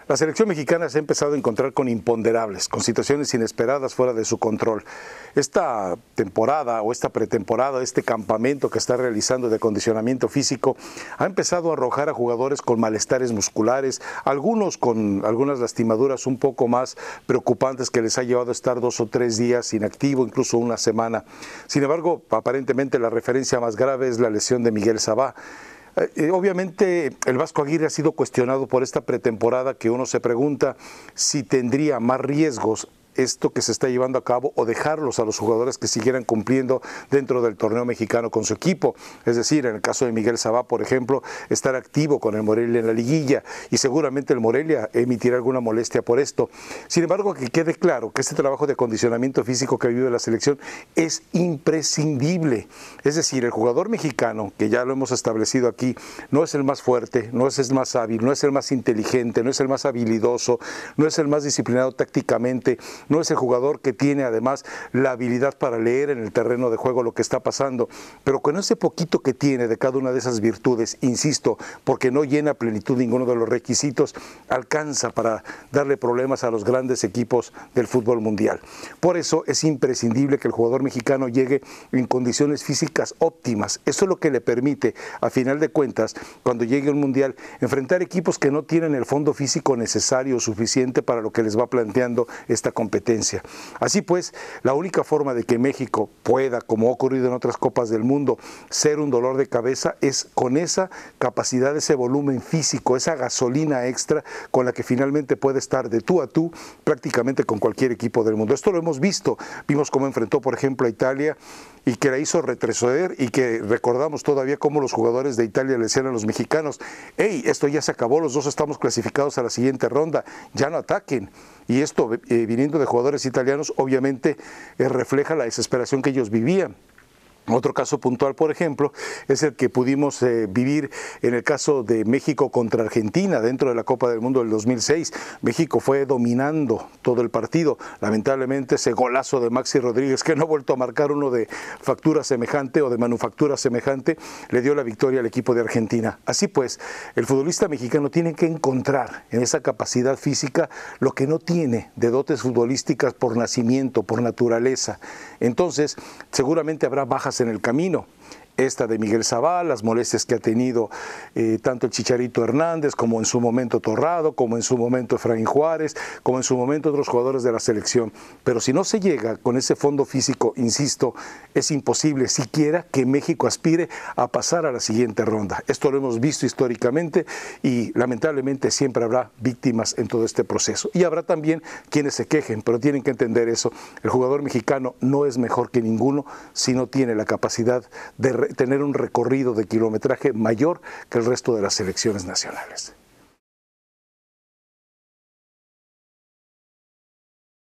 La selección mexicana se ha empezado a encontrar con imponderables, con situaciones inesperadas fuera de su control. Esta temporada o esta pretemporada, este campamento que está realizando de acondicionamiento físico, ha empezado a arrojar a jugadores con malestares musculares, algunos con algunas lastimaduras un poco más preocupantes que les ha llevado a estar 2 o 3 días inactivo, incluso una semana. Sin embargo, aparentemente la referencia más grave es la lesión de Miguel Sabá. Obviamente el Vasco Aguirre ha sido cuestionado por esta pretemporada, que uno se pregunta si tendría más riesgos esto que se está llevando a cabo o dejarlos a los jugadores que siguieran cumpliendo dentro del torneo mexicano con su equipo. Es decir, en el caso de Miguel Sabá, por ejemplo, estar activo con el Morelia en la liguilla, y seguramente el Morelia emitirá alguna molestia por esto. Sin embargo, que quede claro que este trabajo de acondicionamiento físico que vive la selección es imprescindible. Es decir, el jugador mexicano, que ya lo hemos establecido aquí, no es el más fuerte, no es el más hábil, no es el más inteligente, no es el más habilidoso, no es el más disciplinado tácticamente, no es el jugador que tiene además la habilidad para leer en el terreno de juego lo que está pasando, pero con ese poquito que tiene de cada una de esas virtudes, insisto, porque no llena a plenitud ninguno de los requisitos, alcanza para darle problemas a los grandes equipos del fútbol mundial. Por eso es imprescindible que el jugador mexicano llegue en condiciones físicas óptimas. Eso es lo que le permite, a final de cuentas, cuando llegue un mundial, enfrentar equipos que no tienen el fondo físico necesario o suficiente para lo que les va planteando esta competencia. Así pues, la única forma de que México pueda, como ha ocurrido en otras copas del mundo, ser un dolor de cabeza es con esa capacidad, ese volumen físico, esa gasolina extra con la que finalmente puede estar de tú a tú prácticamente con cualquier equipo del mundo. Esto lo hemos visto, vimos cómo enfrentó, por ejemplo, a Italia y que la hizo retroceder, y que recordamos todavía cómo los jugadores de Italia le decían a los mexicanos: hey, esto ya se acabó, los dos estamos clasificados a la siguiente ronda, ya no ataquen. Y esto, viniendo de jugadores italianos, obviamente refleja la desesperación que ellos vivían. Otro caso puntual, por ejemplo, es el que pudimos vivir en el caso de México contra Argentina dentro de la Copa del Mundo del 2006. México fue dominando todo el partido. Lamentablemente ese golazo de Maxi Rodríguez, que no ha vuelto a marcar uno de factura semejante o de manufactura semejante, le dio la victoria al equipo de Argentina. Así pues, el futbolista mexicano tiene que encontrar en esa capacidad física lo que no tiene de dotes futbolísticas por nacimiento, por naturaleza. Entonces, seguramente habrá bajas en el camino. Esta de Miguel Sabá, las molestias que ha tenido tanto el Chicharito Hernández, como en su momento Torrado, como en su momento Efraín Juárez, como en su momento otros jugadores de la selección. Pero si no se llega con ese fondo físico, insisto, es imposible siquiera que México aspire a pasar a la siguiente ronda. Esto lo hemos visto históricamente y lamentablemente siempre habrá víctimas en todo este proceso. Y habrá también quienes se quejen, pero tienen que entender eso. El jugador mexicano no es mejor que ninguno si no tiene la capacidad de tener un recorrido de kilometraje mayor que el resto de las selecciones nacionales.